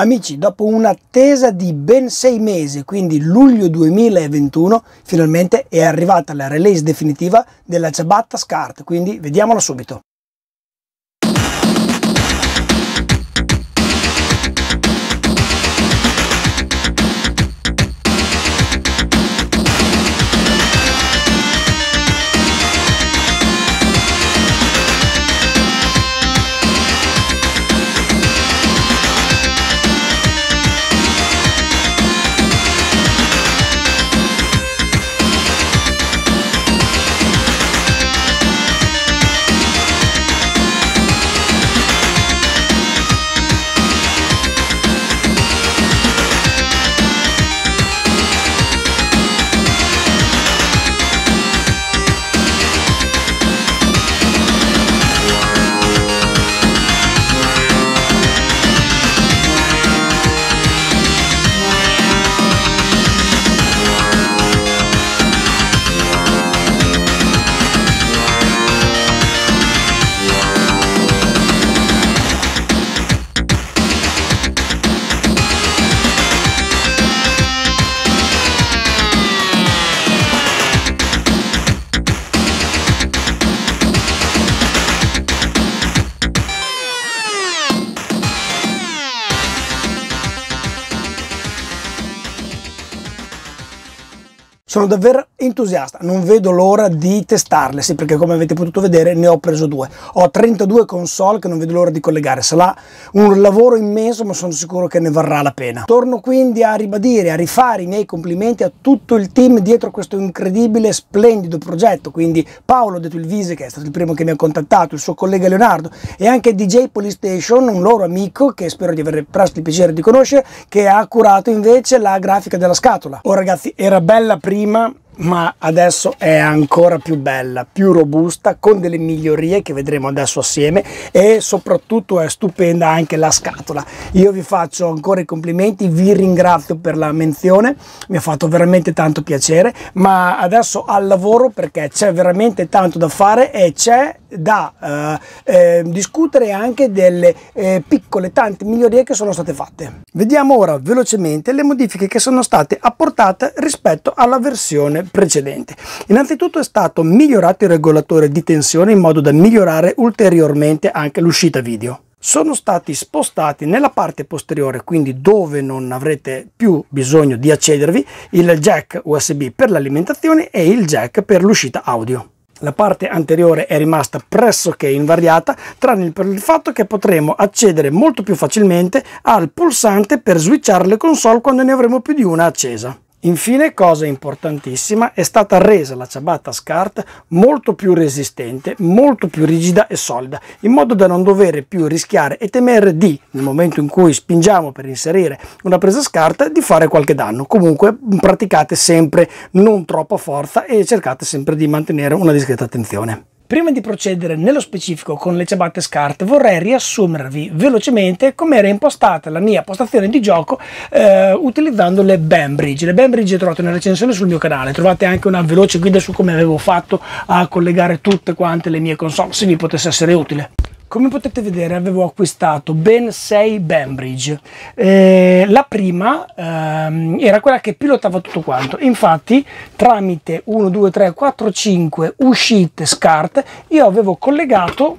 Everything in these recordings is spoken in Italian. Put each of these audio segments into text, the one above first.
Amici, dopo un'attesa di ben 6 mesi, quindi luglio 2021, finalmente è arrivata la release definitiva della ciabatta SCART, quindi vediamola subito. Sono davvero entusiasta, non vedo l'ora di testarle, sì, perché come avete potuto vedere ne ho preso 2. Ho 32 console che non vedo l'ora di collegare, sarà un lavoro immenso ma sono sicuro che ne varrà la pena. Torno quindi a ribadire, a rifare i miei complimenti a tutto il team dietro questo incredibile, splendido progetto, quindi Paolo detto il Vise, che è stato il primo che mi ha contattato, il suo collega Leonardo e anche DJ Polystation, un loro amico che spero di avere presto il piacere di conoscere, che ha curato invece la grafica della scatola. Oh ragazzi, era bella prima, ma adesso è ancora più bella, più robusta, con delle migliorie che vedremo adesso assieme, e soprattutto è stupenda anche la scatola. Io vi faccio ancora i complimenti, vi ringrazio per la menzione, mi ha fatto veramente tanto piacere, ma adesso al lavoro, perché c'è veramente tanto da fare e c'è da discutere anche delle piccole tante migliorie che sono state fatte. Vediamo ora velocemente le modifiche che sono state apportate rispetto alla versione precedente. Innanzitutto è stato migliorato il regolatore di tensione in modo da migliorare ulteriormente anche l'uscita video. Sono stati spostati nella parte posteriore, quindi dove non avrete più bisogno di accedervi, il jack USB per l'alimentazione e il jack per l'uscita audio. La parte anteriore è rimasta pressoché invariata, tranne per il fatto che potremo accedere molto più facilmente al pulsante per switchare le console quando ne avremo più di una accesa. Infine, cosa importantissima, è stata resa la ciabatta SCART molto più resistente, molto più rigida e solida, in modo da non dover più rischiare e temere di, nel momento in cui spingiamo per inserire una presa SCART, di fare qualche danno. Comunque praticate sempre non troppa forza e cercate sempre di mantenere una discreta attenzione. Prima di procedere nello specifico con le ciabatte SCART vorrei riassumervi velocemente come era impostata la mia postazione di gioco utilizzando le Bembridge. Le Bembridge trovate una recensione sul mio canale, trovate anche una veloce guida su come avevo fatto a collegare tutte quante le mie console, se vi potesse essere utile. Come potete vedere avevo acquistato ben 6 Bembridge. La prima era quella che pilotava tutto quanto, infatti tramite 1, 2, 3, 4, 5 uscite SCART io avevo collegato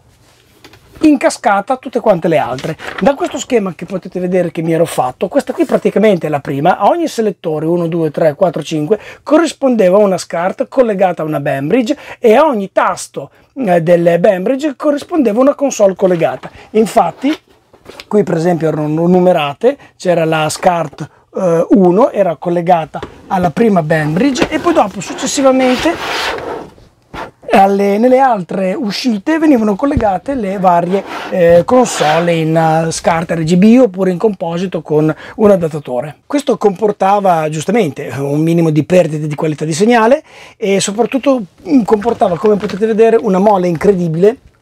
in cascata tutte quante le altre. Da questo schema che potete vedere che mi ero fatto, questa qui praticamente è la prima, a ogni selettore 1, 2, 3, 4, 5 corrispondeva una SCART collegata a una Bembridge e a ogni tasto delle Bembridge corrispondeva una console collegata. Infatti qui per esempio erano numerate, c'era la SCART 1, era collegata alla prima Bembridge e poi dopo successivamente nelle altre uscite venivano collegate le varie console in SCART RGB oppure in composito con un adattatore. Questo comportava giustamente un minimo di perdite di qualità di segnale e soprattutto comportava, come potete vedere, una mole incredibile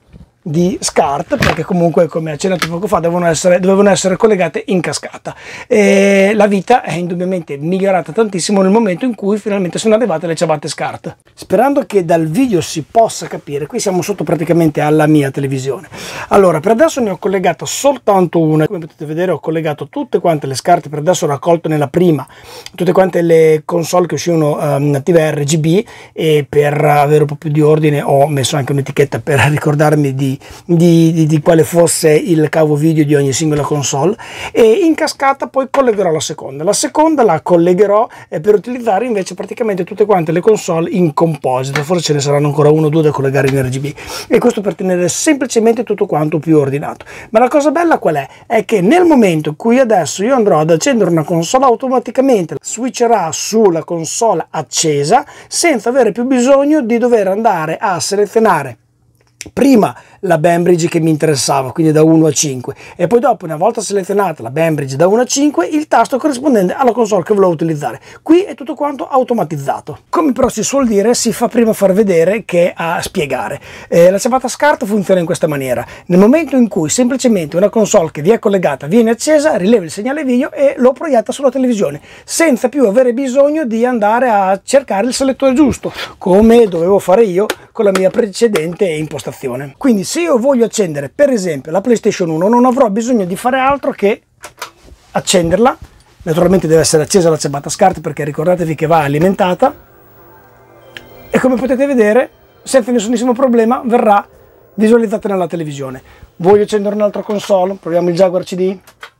di SCART, perché comunque, come accennato poco fa, dovevano essere collegate in cascata. E la vita è indubbiamente migliorata tantissimo nel momento in cui finalmente sono arrivate le ciabatte SCART. Sperando che dal video si possa capire, qui siamo sotto praticamente alla mia televisione. Allora, per adesso ne ho collegata soltanto una. Come potete vedere, ho collegato tutte quante le SCART. Per adesso ho raccolto nella prima tutte quante le console che uscivano native RGB, e per avere un po' più di ordine ho messo anche un'etichetta per ricordarmi di quale fosse il cavo video di ogni singola console. E in cascata poi collegherò la seconda la collegherò per utilizzare invece praticamente tutte quante le console in composite. Forse ce ne saranno ancora uno o due da collegare in RGB, e questo per tenere semplicemente tutto quanto più ordinato. Ma la cosa bella qual è? È che nel momento in cui adesso io andrò ad accendere una console, automaticamente switcherà sulla console accesa senza avere più bisogno di dover andare a selezionare prima la Bainbridge che mi interessava, quindi da 1 a 5, e poi dopo, una volta selezionata la Bainbridge da 1 a 5, il tasto corrispondente alla console che volevo utilizzare. Qui è tutto quanto automatizzato. Come però si suol dire, si fa prima far vedere che a spiegare. La ciabatta SCART funziona in questa maniera: nel momento in cui semplicemente una console che vi è collegata viene accesa, rileva il segnale video e lo proietta sulla televisione, senza più avere bisogno di andare a cercare il selettore giusto, come dovevo fare io con la mia precedente impostazione. Quindi se io voglio accendere per esempio la PlayStation 1, non avrò bisogno di fare altro che accenderla. Naturalmente deve essere accesa la ciabatta SCART, perché ricordatevi che va alimentata, e come potete vedere senza nessunissimo problema verrà visualizzata nella televisione. Voglio accendere un'altra console, proviamo il Jaguar CD.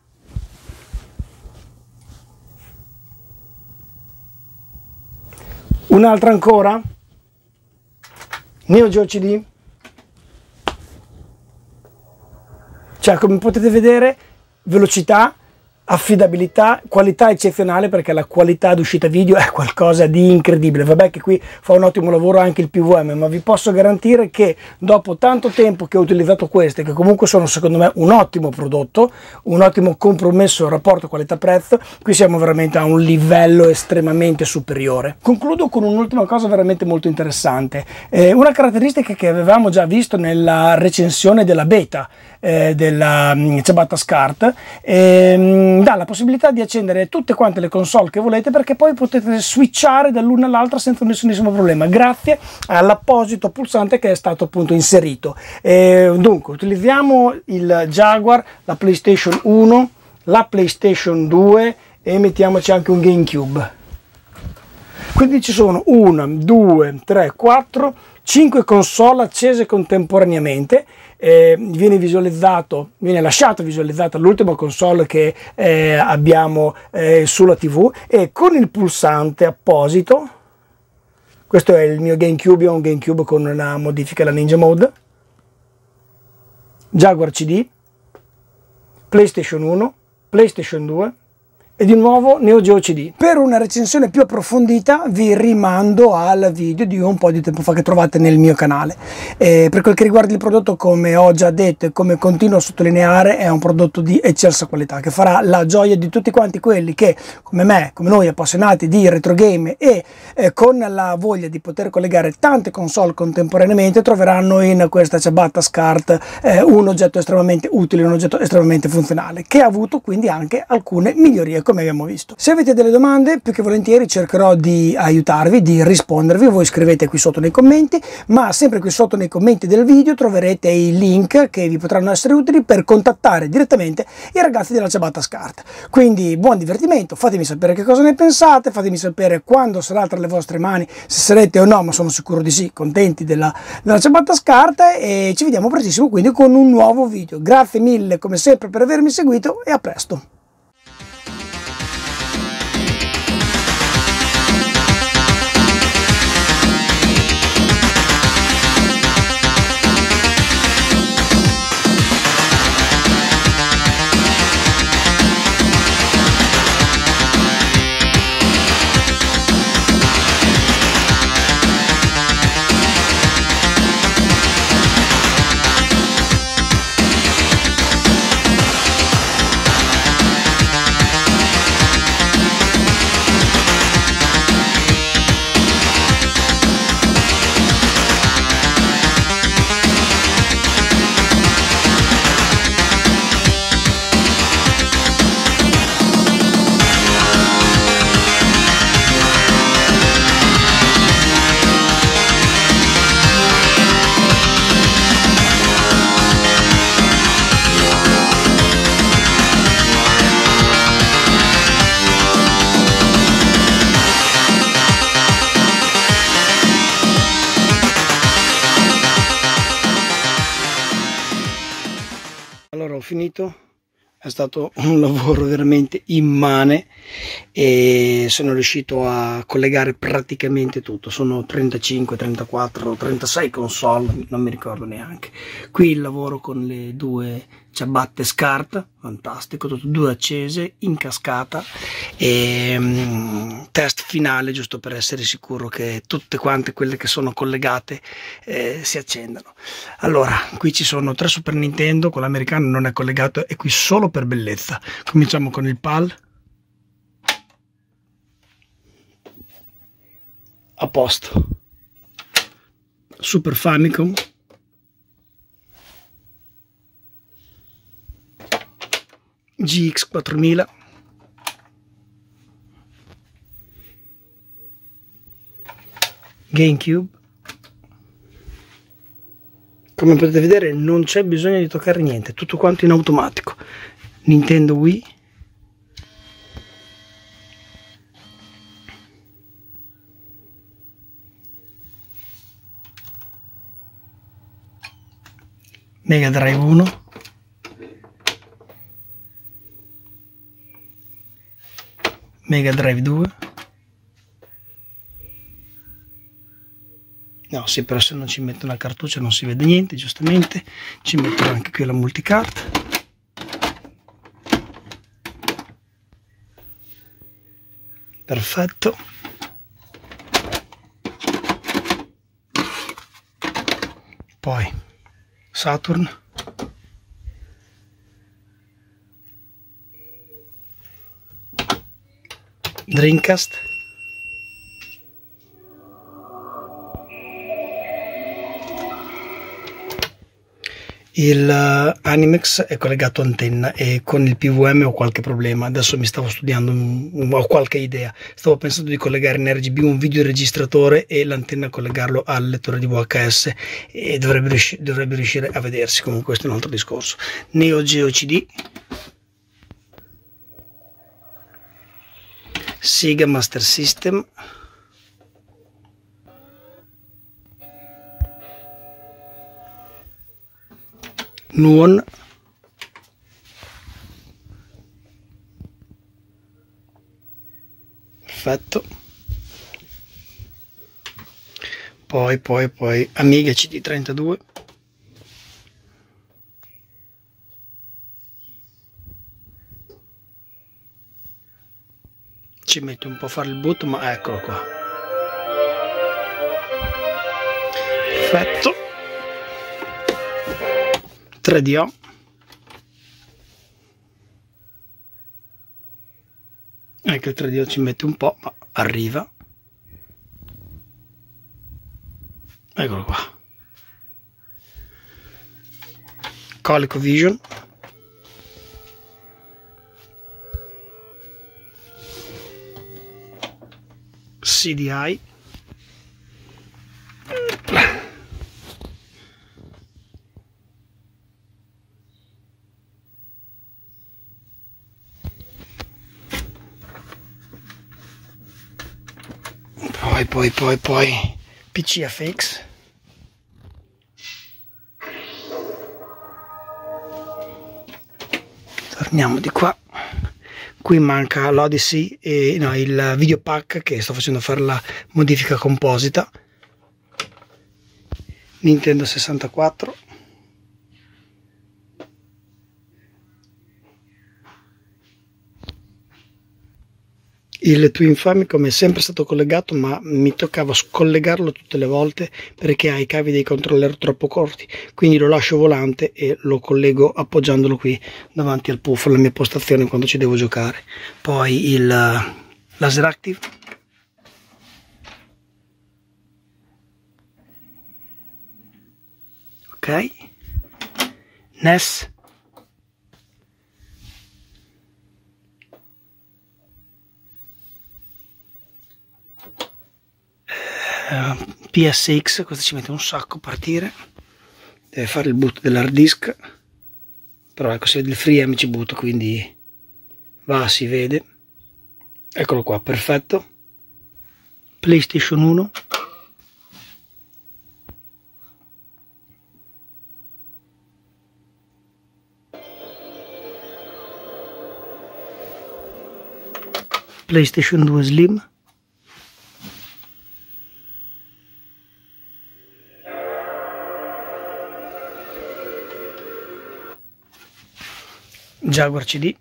Un'altra ancora, Neo Geo CD. Cioè, come potete vedere, velocità, affidabilità, qualità eccezionale, perché la qualità d'uscita video è qualcosa di incredibile. Vabbè che qui fa un ottimo lavoro anche il PVM, ma vi posso garantire che dopo tanto tempo che ho utilizzato queste, che comunque sono secondo me un ottimo prodotto, un ottimo compromesso rapporto qualità-prezzo, qui siamo veramente a un livello estremamente superiore. Concludo con un'ultima cosa veramente molto interessante, una caratteristica che avevamo già visto nella recensione della beta della ciabatta SCART. Dà la possibilità di accendere tutte quante le console che volete, perché poi potete switchare dall'una all'altra senza nessunissimo problema, grazie all'apposito pulsante che è stato appunto inserito. Dunque utilizziamo il Jaguar, la PlayStation 1, la PlayStation 2 e mettiamoci anche un GameCube. Quindi ci sono 1, 2, 3, 4, 5 console accese contemporaneamente. Viene lasciato visualizzata l'ultima console che abbiamo sulla TV, e con il pulsante apposito, questo è il mio GameCube, ho un GameCube con una modifica alla Ninja Mode, Jaguar CD, PlayStation 1, PlayStation 2 e di nuovo Neo Geo CD. Per una recensione più approfondita vi rimando al video di un po' di tempo fa che trovate nel mio canale. Per quel che riguarda il prodotto, come ho già detto e come continuo a sottolineare, è un prodotto di eccelsa qualità che farà la gioia di tutti quanti quelli che, come me, come noi, appassionati di retro game e con la voglia di poter collegare tante console contemporaneamente, troveranno in questa ciabatta SCART un oggetto estremamente utile, un oggetto estremamente funzionale, che ha avuto quindi anche alcune migliorie, come abbiamo visto. Se avete delle domande, più che volentieri cercherò di aiutarvi, di rispondervi. Voi scrivete qui sotto nei commenti, ma sempre qui sotto nei commenti del video troverete i link che vi potranno essere utili per contattare direttamente i ragazzi della ciabatta SCART. Quindi buon divertimento, fatemi sapere che cosa ne pensate, fatemi sapere quando sarà tra le vostre mani, se sarete o no, ma sono sicuro di sì, contenti della ciabatta SCART, e ci vediamo prestissimo quindi con un nuovo video. Grazie mille come sempre per avermi seguito, e a presto! finito. È stato un lavoro veramente immane e sono riuscito a collegare praticamente tutto. Sono 35, 34, 36 console, non mi ricordo neanche. Qui il lavoro con le due ciabatte SCART, fantastico, tutte e due accese in cascata, e test finale giusto per essere sicuro che tutte quante quelle che sono collegate si accendano. Allora, qui ci sono 3 Super Nintendo, quello americano non è collegato, è qui solo per bellezza. Cominciamo con il PAL. A posto. Super Famicom. GX 4000. GameCube. Come potete vedere non c'è bisogno di toccare niente, tutto quanto in automatico. Nintendo Wii. Mega Drive 1. Mega Drive 2. No, sì, però se non ci metto una cartuccia non si vede niente, giustamente. Ci metto anche qui la multicard. Perfetto. Poi Saturn. Dreamcast. Il Animex è collegato a antenna e con il PWM ho qualche problema. Adesso mi stavo studiando, ho qualche idea. Stavo pensando di collegare in RGB un videoregistratore e l'antenna collegarlo al lettore di VHS e dovrebbe riuscire a vedersi. Comunque questo è un altro discorso. Neo Geo CD. Sega Master System. Nuon. Perfetto. Poi Amiga CD32. Ci metto un po' a fare il boot, ma eccolo qua. Perfetto. 3DO. Anche il 3DO ci mette un po', ma arriva. Eccolo qua. ColecoVision. CDI. Poi PCFX. Torniamo di qua. Qui manca l'Odyssey e no, il videopack che sto facendo fare la modifica composita. Nintendo 64. Il Twin Famicom è sempre stato collegato, ma mi toccava scollegarlo tutte le volte perché ha i cavi dei controller troppo corti, quindi lo lascio volante e lo collego appoggiandolo qui davanti al puff, alla mia postazione quando ci devo giocare. Poi il Laser Active. Ok. NES. PSX, questo ci mette un sacco a partire, deve fare il boot dell'hard disk, però ecco, se vede il FreeM ci butto, quindi va, si vede. Eccolo qua, perfetto. PlayStation 1. PlayStation 2 Slim, Jaguar CD,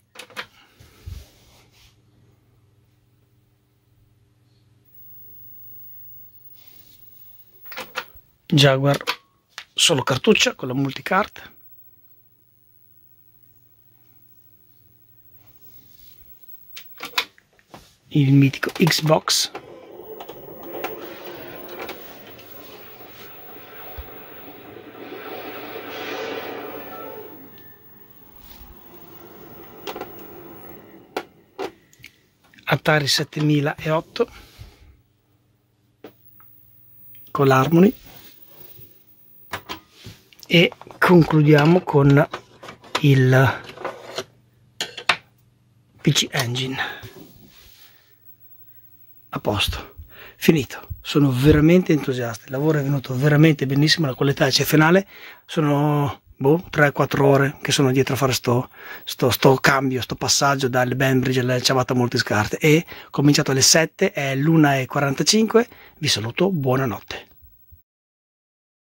Jaguar solo cartuccia con la multicard, il mitico Xbox, Atari 7008 con l'Harmony, e concludiamo con il PC Engine. A posto, finito. Sono veramente entusiasta, il lavoro è venuto veramente benissimo, la qualità è eccezionale. Sono 3-4 ore che sono dietro a fare sto cambio, sto passaggio dalle Bainbridge alle ciabatte multiscarte, e ho cominciato alle 7, è l'1:45. Vi saluto, buonanotte.